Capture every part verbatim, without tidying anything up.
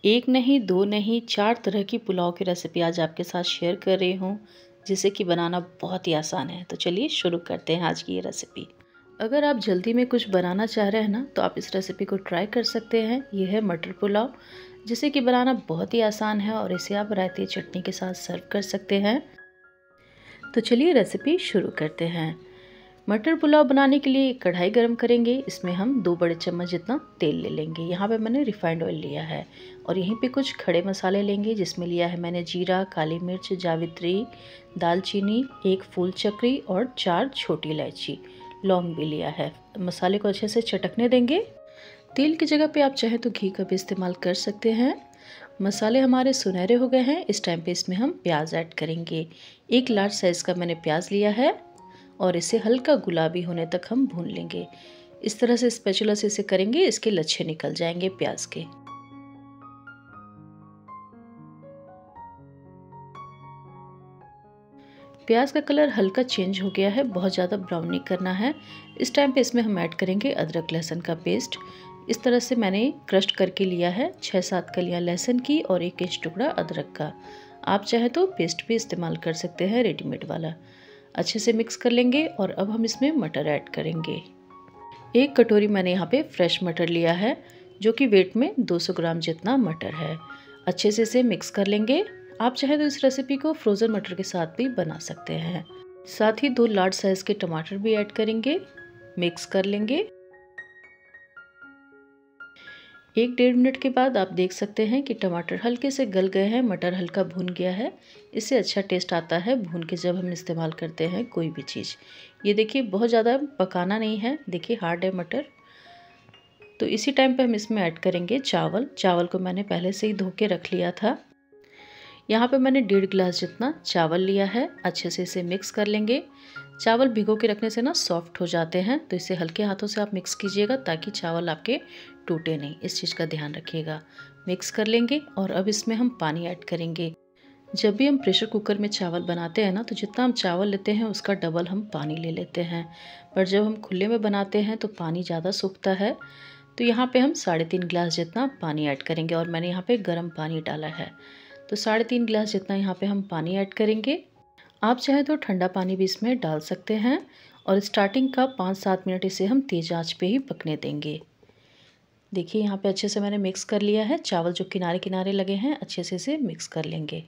एक नहीं, दो नहीं, चार तरह की पुलाव की रेसिपी आज आपके साथ शेयर कर रही हूँ, जिसे कि बनाना बहुत ही आसान है। तो चलिए शुरू करते हैं आज की ये रेसिपी। अगर आप जल्दी में कुछ बनाना चाह रहे हैं ना, तो आप इस रेसिपी को ट्राई कर सकते हैं। ये है मटर पुलाव, जिसे कि बनाना बहुत ही आसान है और इसे आप रायते चटनी के साथ सर्व कर सकते हैं। तो चलिए रेसिपी शुरू करते हैं। मटर पुलाव बनाने के लिए कढ़ाई गरम करेंगे। इसमें हम दो बड़े चम्मच जितना तेल ले लेंगे। यहाँ पे मैंने रिफाइंड ऑयल लिया है और यहीं पे कुछ खड़े मसाले लेंगे, जिसमें लिया है मैंने जीरा, काली मिर्च, जावित्री, दालचीनी, एक फूल चक्री और चार छोटी इलायची, लौंग भी लिया है। मसाले को अच्छे से चटकने देंगे। तेल की जगह पे आप चाहे तो घी का भी इस्तेमाल कर सकते हैं। मसाले हमारे सुनहरे हो गए हैं। इस टाइम पे इसमें हम प्याज ऐड करेंगे। एक लार्ज साइज़ का मैंने प्याज लिया है और इसे हल्का गुलाबी होने तक हम भून लेंगे। इस तरह से स्पैचुला से इसे करेंगे, इसके लच्छे निकल जाएंगे प्याज के। प्याज का कलर हल्का चेंज हो गया है, बहुत ज़्यादा ब्राउन नहीं करना है। इस टाइम पे इसमें हम ऐड करेंगे अदरक लहसुन का पेस्ट। इस तरह से मैंने क्रश करके लिया है छः सात कलियाँ लहसुन की और एक इंच टुकड़ा अदरक का। आप चाहे तो पेस्ट भी इस्तेमाल कर सकते हैं, रेडीमेड वाला। अच्छे से मिक्स कर लेंगे और अब हम इसमें मटर ऐड करेंगे। एक कटोरी मैंने यहाँ पे फ्रेश मटर लिया है, जो कि वेट में दो सौ ग्राम जितना मटर है। अच्छे से इसे मिक्स कर लेंगे। आप चाहे तो इस रेसिपी को फ्रोज़न मटर के साथ भी बना सकते हैं। साथ ही दो लार्ज साइज़ के टमाटर भी ऐड करेंगे, मिक्स कर लेंगे। एक डेढ़ मिनट के बाद आप देख सकते हैं कि टमाटर हल्के से गल गए हैं, मटर हल्का भुन गया है। इससे अच्छा टेस्ट आता है भून के जब हम इस्तेमाल करते हैं कोई भी चीज़। ये देखिए बहुत ज़्यादा पकाना नहीं है, देखिए हार्ड है मटर। तो इसी टाइम पे हम इसमें ऐड करेंगे चावल। चावल को मैंने पहले से ही धो के रख लिया था। यहाँ पे मैंने डेढ़ गिलास जितना चावल लिया है। अच्छे से इसे मिक्स कर लेंगे। चावल भिगो के रखने से ना सॉफ्ट हो जाते हैं, तो इसे हल्के हाथों से आप मिक्स कीजिएगा ताकि चावल आपके टूटे नहीं। इस चीज़ का ध्यान रखिएगा। मिक्स कर लेंगे और अब इसमें हम पानी ऐड करेंगे। जब भी हम प्रेशर कुकर में चावल बनाते हैं ना, तो जितना हम चावल लेते हैं उसका डबल हम पानी ले लेते हैं। पर जब हम खुले में बनाते हैं तो पानी ज़्यादा सूखता है। तो यहाँ पे हम साढ़े तीन गिलास जितना पानी ऐड करेंगे और मैंने यहाँ पे गर्म पानी डाला है। तो साढ़े तीन गिलास जितना यहाँ पे हम पानी ऐड करेंगे। आप चाहे तो ठंडा पानी भी इसमें डाल सकते हैं और स्टार्टिंग का पाँच सात मिनट इसे हम तेज़ आंच पे ही पकने देंगे। देखिए यहाँ पे अच्छे से मैंने मिक्स कर लिया है। चावल जो किनारे किनारे लगे हैं अच्छे से इसे मिक्स कर लेंगे।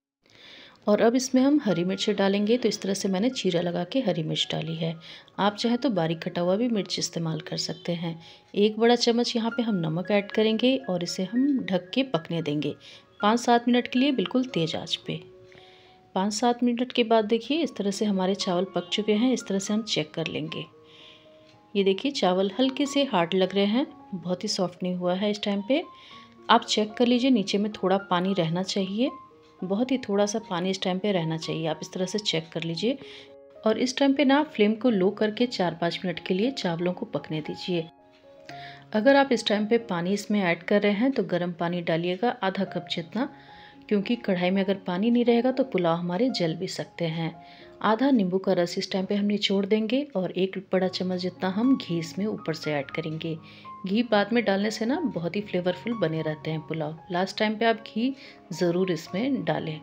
और अब इसमें हम हरी मिर्च डालेंगे। तो इस तरह से मैंने चीरा लगा के हरी मिर्च डाली है। आप चाहे तो बारीक कटा हुआ भी मिर्च इस्तेमाल कर सकते हैं। एक बड़ा चम्मच यहाँ पे हम नमक ऐड करेंगे और इसे हम ढक के पकने देंगे पाँच सात मिनट के लिए, बिल्कुल तेज़ आंच पे। पाँच सात मिनट के बाद देखिए इस तरह से हमारे चावल पक चुके हैं। इस तरह से हम चेक कर लेंगे। ये देखिए चावल हल्के से हार्ड लग रहे हैं, बहुत ही सॉफ्ट नहीं हुआ है। इस टाइम पे आप चेक कर लीजिए, नीचे में थोड़ा पानी रहना चाहिए, बहुत ही थोड़ा सा पानी इस टाइम पे रहना चाहिए। आप इस तरह से चेक कर लीजिए और इस टाइम पे ना फ्लेम को लो करके चार पाँच मिनट के लिए चावलों को पकने दीजिए। अगर आप इस टाइम पे पानी इसमें ऐड कर रहे हैं तो गर्म पानी डालिएगा आधा कप जितना, क्योंकि कढ़ाई में अगर पानी नहीं रहेगा तो पुलाव हमारे जल भी सकते हैं। आधा नींबू का रस इस टाइम पे हम निचोड़ देंगे और एक बड़ा चम्मच जितना हम घी इसमें ऊपर से ऐड करेंगे। घी बाद में डालने से ना बहुत ही फ्लेवरफुल बने रहते हैं पुलाव। लास्ट टाइम पे आप घी ज़रूर इसमें डालें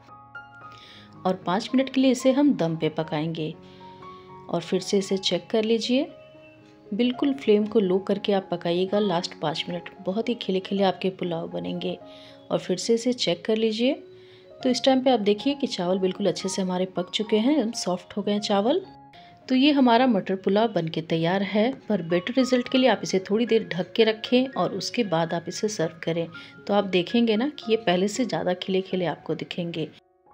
और पाँच मिनट के लिए इसे हम दम पे पकाएंगे। और फिर से इसे चेक कर लीजिए, बिल्कुल फ्लेम को लो करके आप पकाइएगा लास्ट पाँच मिनट। बहुत ही खिले खिले आपके पुलाव बनेंगे। और फिर से इसे चेक कर लीजिए। तो इस टाइम पे आप देखिए कि चावल बिल्कुल अच्छे से हमारे पक चुके हैं, सॉफ्ट हो गए हैं चावल। तो ये हमारा मटर पुलाव बनके तैयार है। पर बेटर रिजल्ट के लिए आप इसे थोड़ी देर ढक के रखें और उसके बाद आप इसे सर्व करें। तो आप देखेंगे ना कि ये पहले से ज़्यादा खिले खिले आपको दिखेंगे।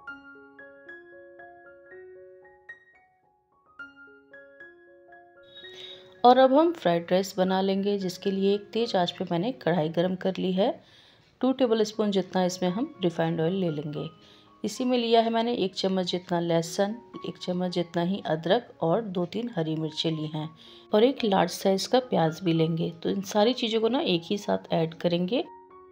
और अब हम फ्राइड राइस बना लेंगे, जिसके लिए एक तेज़ आंच पे मैंने कढ़ाई गरम कर ली है। टू टेबल स्पून जितना इसमें हम रिफाइंड ऑयल ले लेंगे। इसी में लिया है मैंने एक चम्मच जितना लहसुन, एक चम्मच जितना ही अदरक और दो तीन हरी मिर्चें ली हैं और एक लार्ज साइज़ का प्याज भी लेंगे। तो इन सारी चीज़ों को ना एक ही साथ ऐड करेंगे।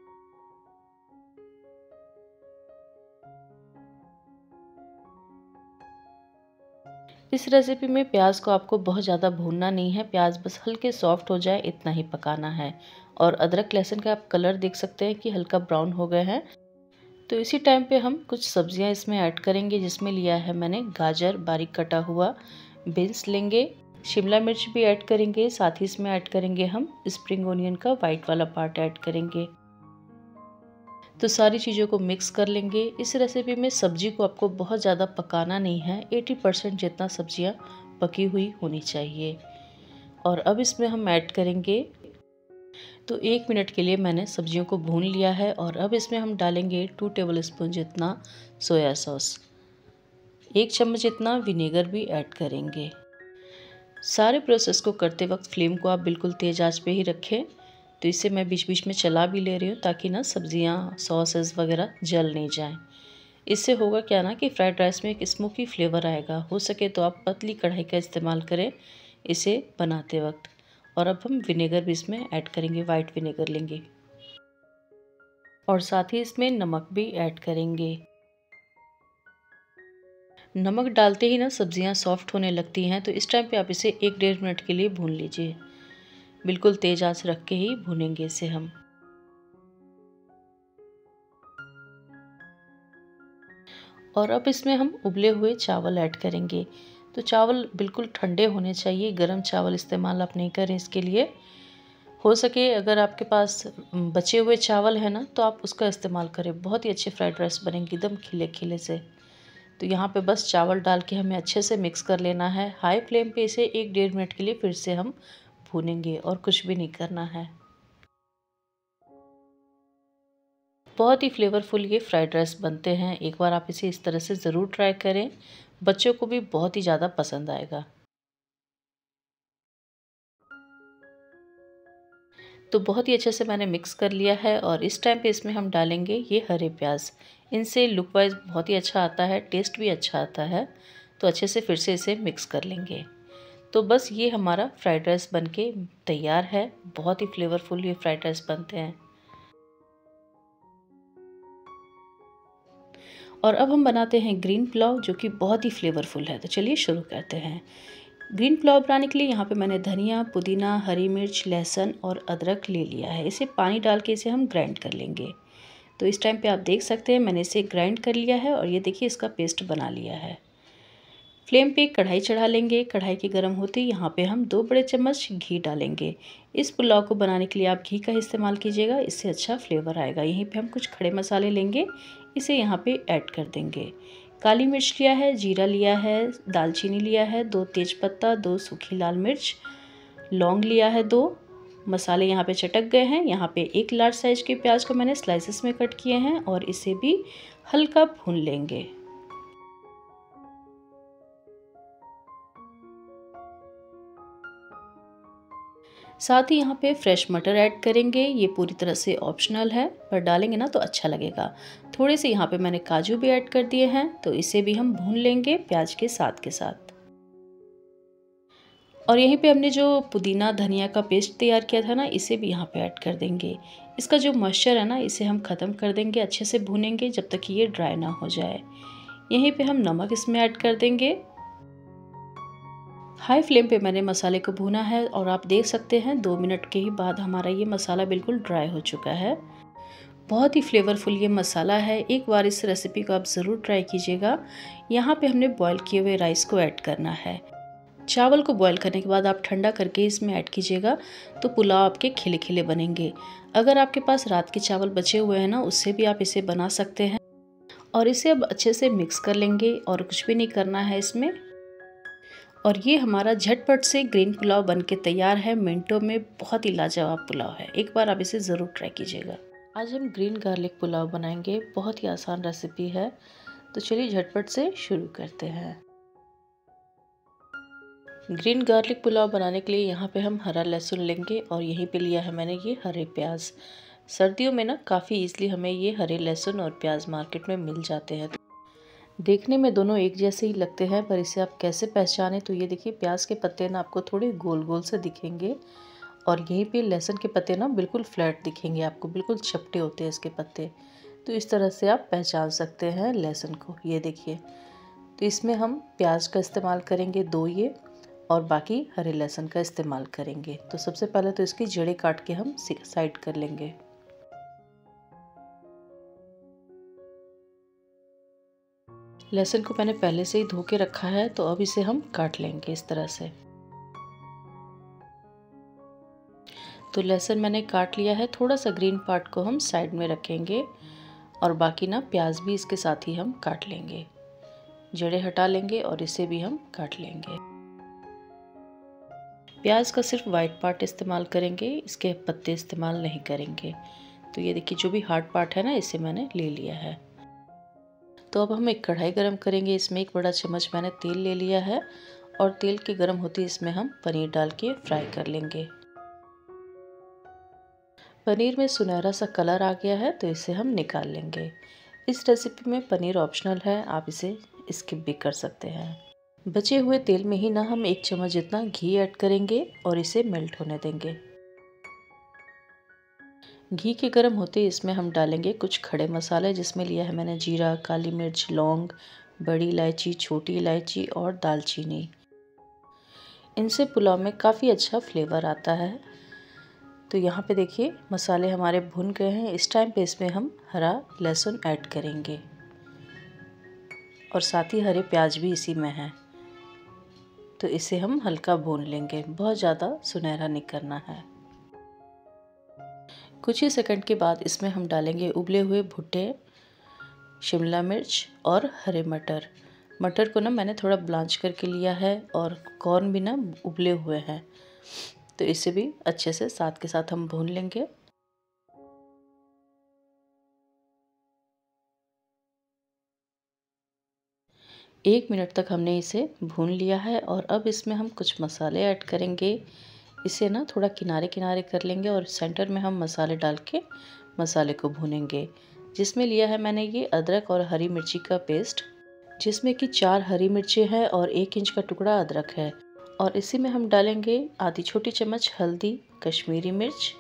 इस रेसिपी में प्याज को आपको बहुत ज़्यादा भूनना नहीं है, प्याज बस हल्के सॉफ्ट हो जाए इतना ही पकाना है। और अदरक लहसुन का आप कलर देख सकते हैं कि हल्का ब्राउन हो गए हैं। तो इसी टाइम पे हम कुछ सब्जियां इसमें ऐड करेंगे, जिसमें लिया है मैंने गाजर बारीक कटा हुआ, बीन्स लेंगे, शिमला मिर्च भी ऐड करेंगे, साथ ही इसमें ऐड करेंगे हम स्प्रिंग ओनियन का वाइट वाला पार्ट ऐड करेंगे। तो सारी चीज़ों को मिक्स कर लेंगे। इस रेसिपी में सब्जी को आपको बहुत ज़्यादा पकाना नहीं है, अस्सी परसेंट जितना सब्जियां पकी हुई होनी चाहिए। और अब इसमें हम ऐड करेंगे, तो एक मिनट के लिए मैंने सब्जियों को भून लिया है। और अब इसमें हम डालेंगे टू टेबलस्पून जितना सोया सॉस, एक चम्मच जितना विनेगर भी ऐड करेंगे। सारे प्रोसेस को करते वक्त फ्लेम को आप बिल्कुल तेज़ आंच पे ही रखें। तो इसे मैं बीच बीच में चला भी ले रही हूँ ताकि ना सब्जियाँ सॉसेस वगैरह जल नहीं जाएं। इससे होगा क्या ना कि फ्राइड राइस में एक स्मोकी फ्लेवर आएगा। हो सके तो आप पतली कढ़ाई का इस्तेमाल करें इसे बनाते वक्त। और अब हम विनेगर भी इसमें ऐड करेंगे, वाइट विनेगर लेंगे और साथ ही इसमें नमक भी ऐड करेंगे। नमक डालते ही ना सब्जियां सॉफ्ट होने लगती हैं, तो इस टाइम पे आप इसे एक डेढ़ मिनट के लिए भून लीजिए। बिल्कुल तेज आंच रख के ही भूनेंगे इसे हम। और अब इसमें हम उबले हुए चावल ऐड करेंगे। तो चावल बिल्कुल ठंडे होने चाहिए, गरम चावल इस्तेमाल आप नहीं करें इसके लिए। हो सके अगर आपके पास बचे हुए चावल है ना, तो आप उसका इस्तेमाल करें, बहुत ही अच्छे फ्राइड राइस बनेंगे एकदम खिले खिले से। तो यहाँ पे बस चावल डाल के हमें अच्छे से मिक्स कर लेना है। हाई फ्लेम पे इसे एक डेढ़ मिनट के लिए फिर से हम भूनेंगे और कुछ भी नहीं करना है। बहुत ही फ्लेवरफुल ये फ्राइड राइस बनते हैं। एक बार आप इसे इस तरह से ज़रूर ट्राई करें, बच्चों को भी बहुत ही ज़्यादा पसंद आएगा। तो बहुत ही अच्छे से मैंने मिक्स कर लिया है और इस टाइम पे इसमें हम डालेंगे ये हरे प्याज। इनसे लुक वाइज बहुत ही अच्छा आता है, टेस्ट भी अच्छा आता है। तो अच्छे से फिर से इसे मिक्स कर लेंगे। तो बस ये हमारा फ्राइड राइस बनके तैयार है। बहुत ही फ्लेवरफुल ये फ्राइड राइस बनते हैं। और अब हम बनाते हैं ग्रीन पुलाव, जो कि बहुत ही फ्लेवरफुल है। तो चलिए शुरू करते हैं। ग्रीन पुलाव बनाने के लिए यहाँ पे मैंने धनिया, पुदीना, हरी मिर्च, लहसुन और अदरक ले लिया है। इसे पानी डाल के इसे हम ग्राइंड कर लेंगे। तो इस टाइम पे आप देख सकते हैं मैंने इसे ग्राइंड कर लिया है और ये देखिए इसका पेस्ट बना लिया है। फ्लेम पे कढ़ाई चढ़ा लेंगे। कढ़ाई के गर्म होते ही यहाँ पे हम दो बड़े चम्मच घी डालेंगे। इस पुलाव को बनाने के लिए आप घी का इस्तेमाल कीजिएगा, इससे अच्छा फ्लेवर आएगा। यहीं पे हम कुछ खड़े मसाले लेंगे, इसे यहाँ पे ऐड कर देंगे। काली मिर्च लिया है, जीरा लिया है, दालचीनी लिया है, दो तेज़पत्ता, दो सूखी लाल मिर्च, लौंग लिया है दो। मसाले यहाँ पे चटक गए हैं। यहाँ पे एक लार्ज साइज़ के प्याज को मैंने स्लाइसेस में कट किए हैं और इसे भी हल्का भून लेंगे। साथ ही यहाँ पे फ्रेश मटर ऐड करेंगे। ये पूरी तरह से ऑप्शनल है, पर डालेंगे ना तो अच्छा लगेगा। थोड़े से यहाँ पे मैंने काजू भी ऐड कर दिए हैं, तो इसे भी हम भून लेंगे प्याज के साथ के साथ। और यहीं पे हमने जो पुदीना धनिया का पेस्ट तैयार किया था ना, इसे भी यहाँ पे ऐड कर देंगे। इसका जो मॉइस्चर है ना, इसे हम ख़त्म कर देंगे। अच्छे से भूनेंगे जब तक कि ये ड्राई ना हो जाए। यहीं पे हम नमक इसमें ऐड कर देंगे। हाई फ्लेम पे मैंने मसाले को भूना है और आप देख सकते हैं दो मिनट के ही बाद हमारा ये मसाला बिल्कुल ड्राई हो चुका है। बहुत ही फ्लेवरफुल ये मसाला है। एक बार इस रेसिपी को आप ज़रूर ट्राई कीजिएगा। यहाँ पे हमने बॉईल किए हुए राइस को ऐड करना है। चावल को बॉईल करने के बाद आप ठंडा करके इसमें ऐड कीजिएगा, तो पुलाव आपके खिले खिले बनेंगे। अगर आपके पास रात के चावल बचे हुए हैं ना, उससे भी आप इसे बना सकते हैं। और इसे अब अच्छे से मिक्स कर लेंगे और कुछ भी नहीं करना है इसमें। और ये हमारा झटपट से ग्रीन पुलाव बनके तैयार है। मिनटों में बहुत ही लाजवाब पुलाव है। एक बार आप इसे ज़रूर ट्राई कीजिएगा। आज हम ग्रीन गार्लिक पुलाव बनाएंगे। बहुत ही आसान रेसिपी है, तो चलिए झटपट से शुरू करते हैं। ग्रीन गार्लिक पुलाव बनाने के लिए यहाँ पे हम हरा लहसुन लेंगे और यहीं पे लिया है मैंने ये हरे प्याज। सर्दियों में ना काफ़ी ईज़िली हमें ये हरे लहसुन और प्याज मार्केट में मिल जाते हैं। देखने में दोनों एक जैसे ही लगते हैं, पर इसे आप कैसे पहचानें, तो ये देखिए प्याज के पत्ते ना आपको थोड़े गोल गोल से दिखेंगे और यहीं पे लहसुन के पत्ते ना बिल्कुल फ्लैट दिखेंगे आपको, बिल्कुल चपटे होते हैं इसके पत्ते। तो इस तरह से आप पहचान सकते हैं लहसुन को। ये देखिए, तो इसमें हम प्याज का इस्तेमाल करेंगे दो ये, और बाकी हरे लहसुन का इस्तेमाल करेंगे। तो सबसे पहले तो इसकी जड़ें काट के हम साइड कर लेंगे। लहसुन को मैंने पहले से ही धो के रखा है, तो अब इसे हम काट लेंगे इस तरह से। तो लहसुन मैंने काट लिया है, थोड़ा सा ग्रीन पार्ट को हम साइड में रखेंगे और बाकी ना प्याज भी इसके साथ ही हम काट लेंगे। जड़ें हटा लेंगे और इसे भी हम काट लेंगे। प्याज का सिर्फ वाइट पार्ट इस्तेमाल करेंगे, इसके पत्ते इस्तेमाल नहीं करेंगे। तो ये देखिए जो भी हार्ड पार्ट है ना, इसे मैंने ले लिया है। तो अब हम एक कढ़ाई गरम करेंगे। इसमें एक बड़ा चम्मच मैंने तेल ले लिया है और तेल के गरम होते इसमें हम पनीर डाल के फ्राई कर लेंगे। पनीर में सुनहरा सा कलर आ गया है, तो इसे हम निकाल लेंगे। इस रेसिपी में पनीर ऑप्शनल है, आप इसे स्किप भी कर सकते हैं। बचे हुए तेल में ही ना हम एक चम्मच जितना घी ऐड करेंगे और इसे मेल्ट होने देंगे। घी के गर्म होते इसमें हम डालेंगे कुछ खड़े मसाले, जिसमें लिया है मैंने जीरा, काली मिर्च, लौंग, बड़ी इलायची, छोटी इलायची और दालचीनी। इनसे पुलाव में काफ़ी अच्छा फ्लेवर आता है। तो यहाँ पे देखिए मसाले हमारे भुन गए हैं। इस टाइम पे इसमें हम हरा लहसुन ऐड करेंगे और साथ ही हरे प्याज भी इसी में है। तो इसे हम हल्का भून लेंगे, बहुत ज़्यादा सुनहरा नहीं करना है। कुछ ही सेकंड के बाद इसमें हम डालेंगे उबले हुए भुट्टे, शिमला मिर्च और हरे मटर। मटर को ना मैंने थोड़ा ब्लांच करके लिया है और कॉर्न भी ना उबले हुए हैं। तो इसे भी अच्छे से साथ के साथ हम भून लेंगे। एक मिनट तक हमने इसे भून लिया है और अब इसमें हम कुछ मसाले ऐड करेंगे। इसे ना थोड़ा किनारे किनारे कर लेंगे और सेंटर में हम मसाले डाल के मसाले को भूनेंगे। जिसमें लिया है मैंने ये अदरक और हरी मिर्ची का पेस्ट, जिसमें कि चार हरी मिर्ची है और एक इंच का टुकड़ा अदरक है। और इसी में हम डालेंगे आधी छोटी चम्मच हल्दी, कश्मीरी मिर्च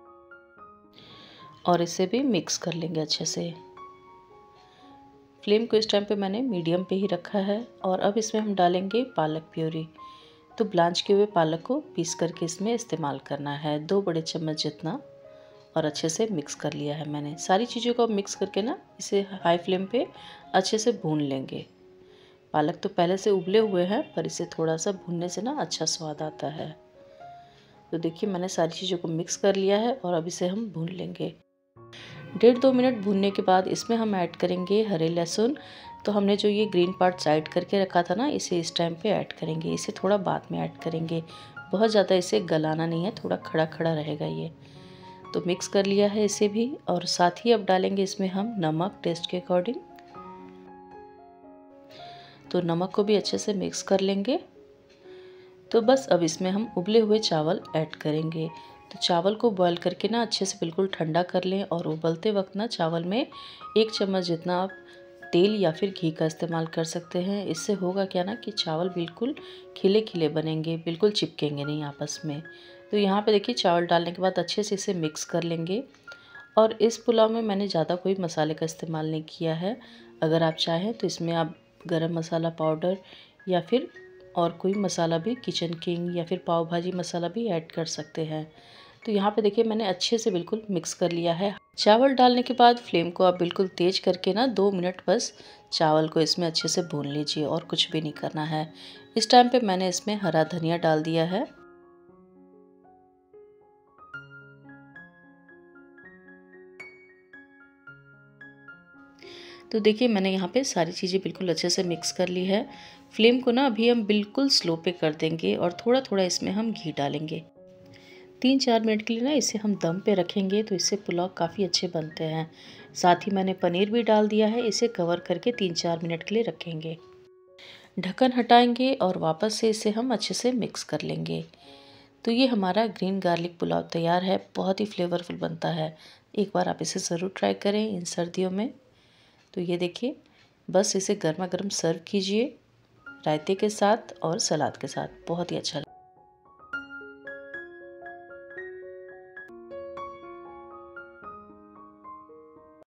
और इसे भी मिक्स कर लेंगे अच्छे से। फ्लेम को इस टाइम पे मैंने मीडियम पे ही रखा है और अब इसमें हम डालेंगे पालक प्यूरी। तो ब्लांच किए हुए पालक को पीस करके इसमें इस्तेमाल करना है, दो बड़े चम्मच जितना, और अच्छे से मिक्स कर लिया है मैंने। सारी चीज़ों को मिक्स करके ना इसे हाई फ्लेम पे अच्छे से भून लेंगे। पालक तो पहले से उबले हुए हैं, पर इसे थोड़ा सा भूनने से ना अच्छा स्वाद आता है। तो देखिए मैंने सारी चीज़ों को मिक्स कर लिया है और अब इसे हम भून लेंगे। डेढ़ दो मिनट भूनने के बाद इसमें हम ऐड करेंगे हरे लहसुन। तो हमने जो ये ग्रीन पार्ट साइड करके रखा था ना, इसे इस टाइम पे ऐड करेंगे। इसे थोड़ा बाद में ऐड करेंगे, बहुत ज़्यादा इसे गलाना नहीं है, थोड़ा खड़ा खड़ा रहेगा ये। तो मिक्स कर लिया है इसे भी और साथ ही अब डालेंगे इसमें हम नमक टेस्ट के अकॉर्डिंग। तो नमक को भी अच्छे से मिक्स कर लेंगे। तो बस अब इसमें हम उबले हुए चावल ऐड करेंगे। तो चावल को बॉईल करके ना अच्छे से बिल्कुल ठंडा कर लें और उबलते वक्त ना चावल में एक चम्मच जितना आप तेल या फिर घी का इस्तेमाल कर सकते हैं। इससे होगा क्या ना कि चावल बिल्कुल खिले खिले बनेंगे, बिल्कुल चिपकेंगे नहीं आपस में। तो यहाँ पे देखिए चावल डालने के बाद अच्छे से इसे मिक्स कर लेंगे। और इस पुलाव में मैंने ज़्यादा कोई मसाले का इस्तेमाल नहीं किया है। अगर आप चाहें तो इसमें आप गरम मसाला पाउडर या फिर और कोई मसाला भी, किचन किंग या फिर पाव भाजी मसाला भी ऐड कर सकते हैं। तो यहाँ पे देखिए मैंने अच्छे से बिल्कुल मिक्स कर लिया है। चावल डालने के बाद फ्लेम को आप बिल्कुल तेज करके ना दो मिनट बस चावल को इसमें अच्छे से भून लीजिए और कुछ भी नहीं करना है। इस टाइम पे मैंने इसमें हरा धनिया डाल दिया है। तो देखिए मैंने यहाँ पे सारी चीज़ें बिल्कुल अच्छे से मिक्स कर ली है। फ्लेम को ना अभी हम बिल्कुल स्लो पे कर देंगे और थोड़ा थोड़ा इसमें हम घी डालेंगे। तीन चार मिनट के लिए ना इसे हम दम पे रखेंगे, तो इससे पुलाव काफ़ी अच्छे बनते हैं। साथ ही मैंने पनीर भी डाल दिया है। इसे कवर करके तीन चार मिनट के लिए रखेंगे। ढक्कन हटाएंगे और वापस से इसे हम अच्छे से मिक्स कर लेंगे। तो ये हमारा ग्रीन गार्लिक पुलाव तैयार है। बहुत ही फ्लेवरफुल बनता है। एक बार आप इसे ज़रूर ट्राई करें इन सर्दियों में। तो ये देखिए, बस इसे गर्मा गर्म सर्व कीजिए रायते के साथ और सलाद के साथ, बहुत ही अच्छा